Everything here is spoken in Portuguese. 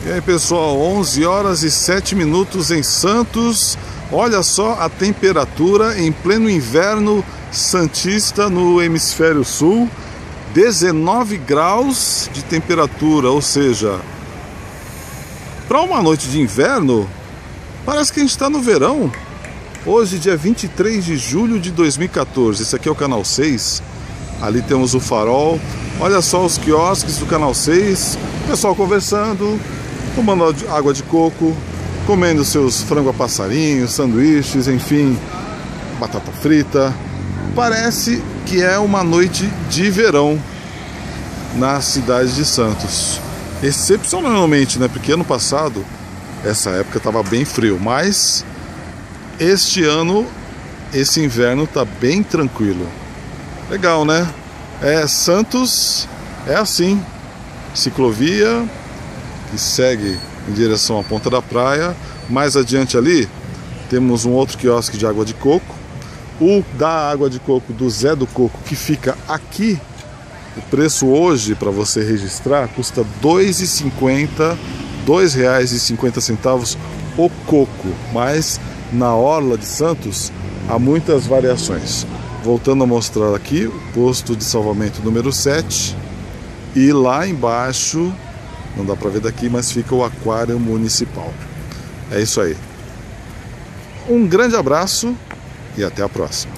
E aí pessoal, 11 horas e 7 minutos em Santos. Olha só a temperatura em pleno inverno santista no hemisfério sul. 19 graus de temperatura, ou seja, para uma noite de inverno, parece que a gente está no verão. Hoje, dia 23 de julho de 2014, esse aqui é o Canal 6. Ali temos o farol. Olha só os quiosques do Canal 6. Pessoal conversando, tomando água de coco, comendo seus frango a passarinho, sanduíches, enfim, batata frita. Parece que é uma noite de verão na cidade de Santos. Excepcionalmente, né? Porque ano passado, essa época estava bem frio, mas este ano, esse inverno está bem tranquilo. Legal, né? Santos é assim, ciclovia que segue em direção à ponta da praia. Mais adiante ali temos um outro quiosque de água de coco. O da água de coco do Zé do Coco, que fica aqui, o preço hoje para você registrar custa R$ 2,50, R$ 2,50 o coco. Mas na orla de Santos há muitas variações. Voltando a mostrar aqui o posto de salvamento número 7. E lá embaixo, não dá para ver daqui, mas fica o aquário municipal. É isso aí. Um grande abraço e até a próxima.